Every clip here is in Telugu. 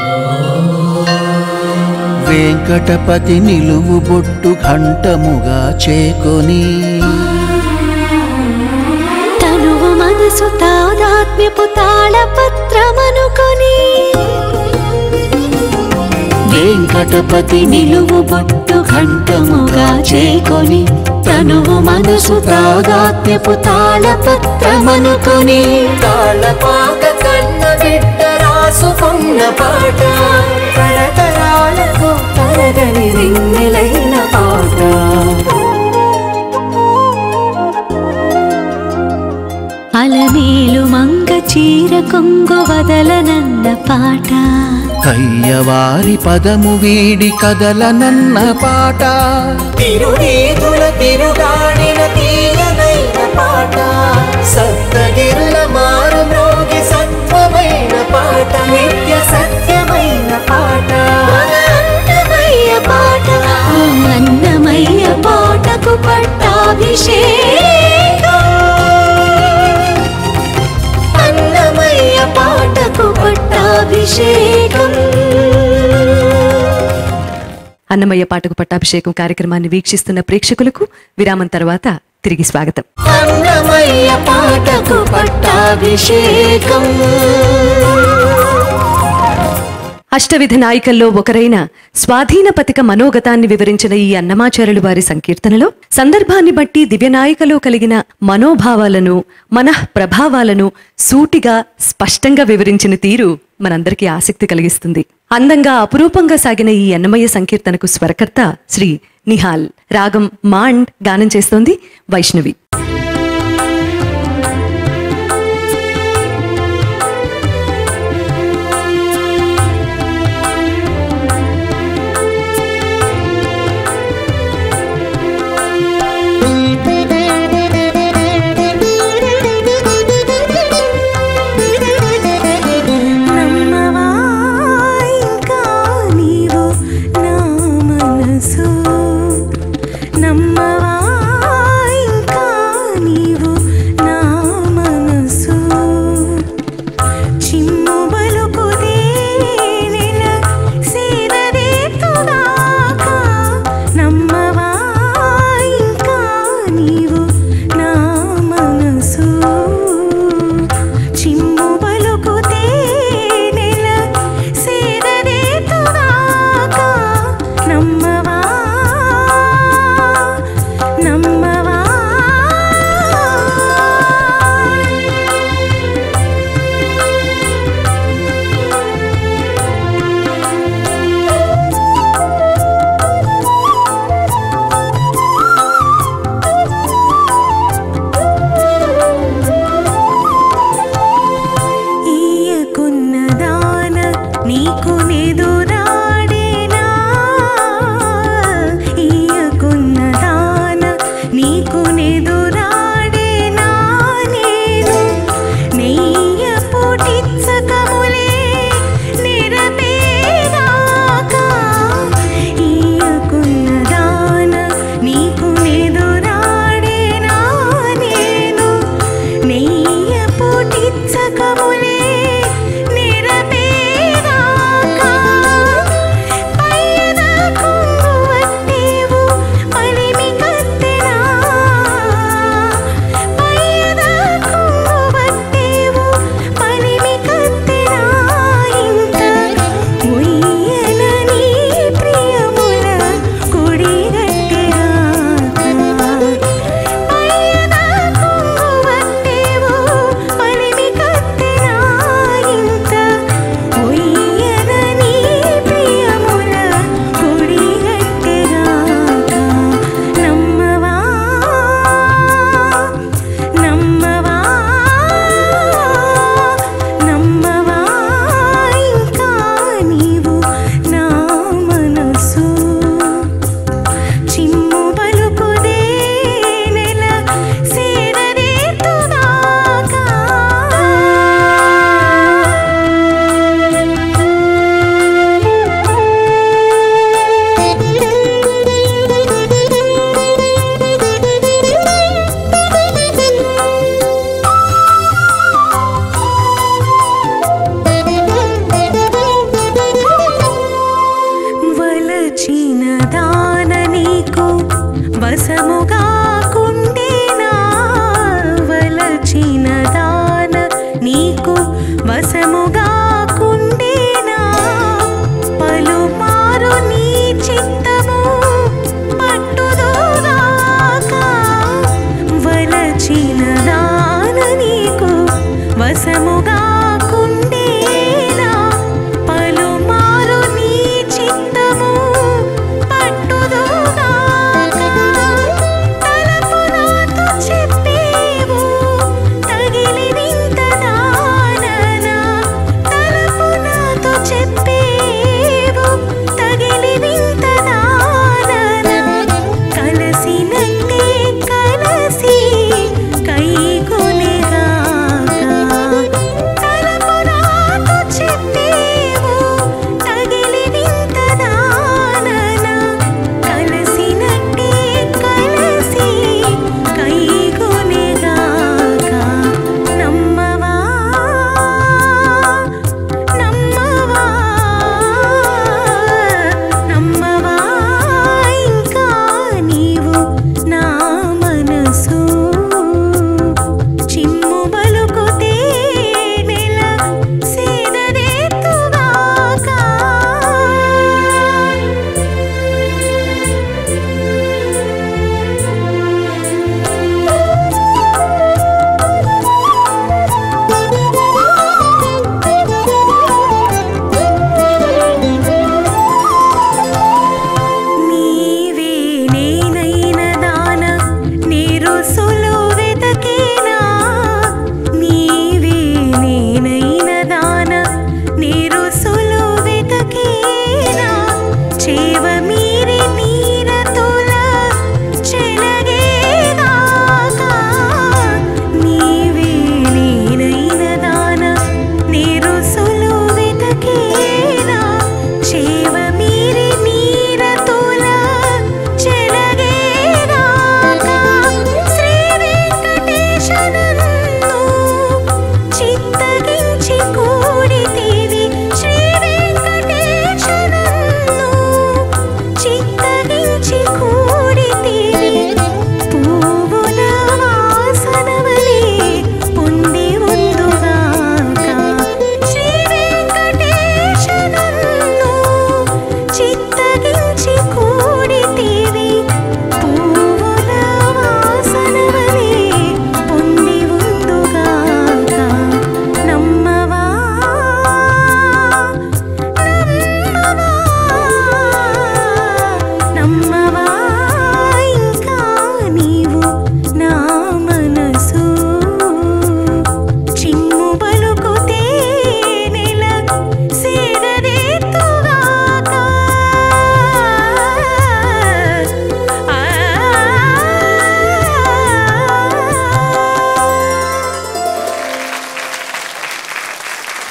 వెంకటపతి నిలువు బొట్టు ఘంటముగా చేకొని తనువు మనసు తాదాత్మ్యపు తాళపత్రమనుకొని వెంకటపతి నిలువు బొట్టు ఘంటముగా చేకొని తనువు మనసు తాదాత్మ్యపు తాళపత్రమనుకొని తాళపాక కన్న బిడ్డ రాసుకున్న పాట తరతరాలకు తరగని రింగిలైన పాట అలమేలు మంగ చీర కొంగు వదలనన్న పాట కయ్యవారి పదము వీడి కదలనన్న పాట తిరునీతుల తిరుగాడిన తీయనైన పాట సప్తగిరుల మారు మ్రోగి సత్వమైన పాట నిత్య సత్యమైన పాట అన్నమయ్య పాట అన్నమయ్య పాటకు పట్టాభిషేకం అన్నమయ్య పాటకు పట్టాభిషేకం. అన్నమయ్య పాటకు పట్టాభిషేకం కార్యక్రమాన్ని వీక్షిస్తున్న ప్రేక్షకులకు విరామం తర్వాత తిరిగి స్వాగతం. అన్నమయ్య పాటకు పట్టాభిషేకం. అష్టవిధ నాయికల్లో ఒకరైన స్వాధీనపతిక మనోగతాన్ని వివరించిన ఈ అన్నమాచార్యులు వారి సంకీర్తనలో సందర్భాన్ని బట్టి దివ్యనాయికలో కలిగిన మనోభావాలను మనఃప్రభావాలను సూటిగా స్పష్టంగా వివరించిన తీరు మనందరికీ ఆసక్తి కలిగిస్తుంది. అందంగా అపురూపంగా సాగిన ఈ అన్నమయ్య సంకీర్తనకు స్వరకర్త శ్రీ నిహాల్, రాగం మాండ్, గానం చేస్తోంది వైష్ణవి.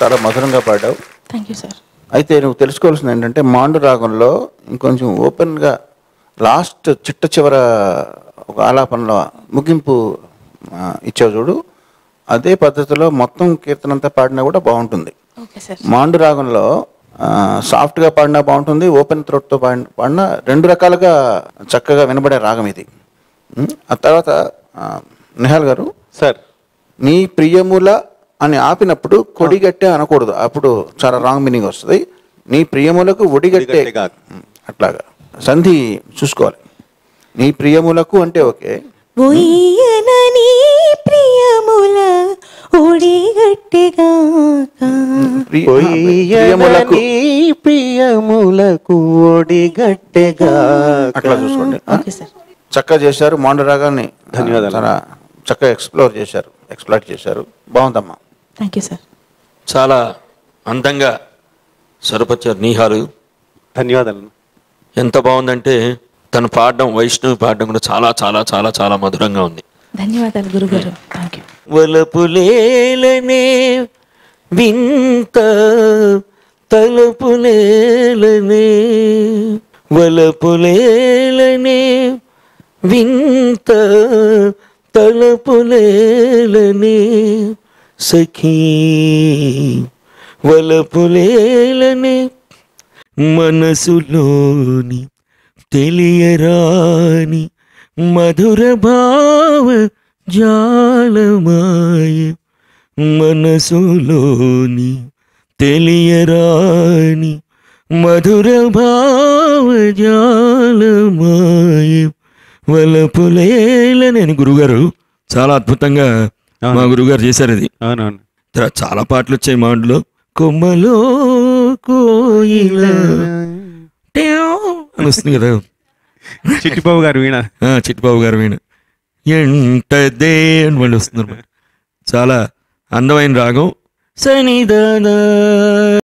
చాలా మధురంగా పాడావు. Thank you sir. అయితే నువ్వు తెలుసుకోవాల్సింది ఏంటంటే మాండు రాగంలో ఇంకొంచెం ఓపెన్గా లాస్ట్ చిట్ట చివర ఒక ఆలాపనలో ముగింపు ఇచ్చావు చూడు, అదే పద్ధతిలో మొత్తం కీర్తన అంతా పాడినా కూడా బాగుంటుంది. మాండు రాగంలో సాఫ్ట్గా పాడినా బాగుంటుంది, ఓపెన్ థ్రోట్తో పాడినా రెండు రకాలుగా చక్కగా వినబడే రాగం ఇది. ఆ తర్వాత నిహాల్ గారు సార్, నీ ప్రియముల అని ఆపినప్పుడు కొడిగట్టే అనకూడదు, అప్పుడు చాలా రాంగ్ మీనింగ్ వస్తుంది. నీ ప్రియములకు ఒడిగట్టే అట్లాగా సంధి చూసుకోవాలి. నీ ప్రియములకు అంటే ఓకే, ప్రియములకు ఒడిగట్టెగా అట్లా చూసుకోండి. చక్కగా చేశారు మాండు రాగాన్ని. ధన్యవాదాలు. చాలా చక్కగా ఎక్స్ప్లోర్ చేశారు. బాగుందమ్మా. Thank you sir. చాలా అందంగా స్వరపరిచారు నిహాలు. ధన్యవాదాలు. ఎంత బాగుందంటే తను పాడడం, వైష్ణవి పాడడం కూడా చాలా చాలా చాలా చాలా మధురంగా ఉంది. ధన్యవాదాలు గురుగారు. Thank you. వలపులేలనే వింత తలపులేలనే, వలపులేలనే వింత తలపులేలనే సఖీ, వలపులేలనే మనసులోని తెలియరాని మధుర భావ జాలమాయ, మనసులోని తెలియరాని మధుర భావ జాలమాయ వలపులేలని. గురుగారు చాలా అద్భుతంగా మా గురుగారు చేశారు ఇది. అవునవును. చాలా పాటలు వచ్చాయి మాండులో. కొమ్మలో కోయిల అని వస్తుంది కదా, చిట్టిబాబు గారు వీణ. చిట్టిబాబు గారు వీణ ఎంటదే అని మళ్ళీ వస్తున్నారు. చాలా అందమైన రాగం. సనిదానా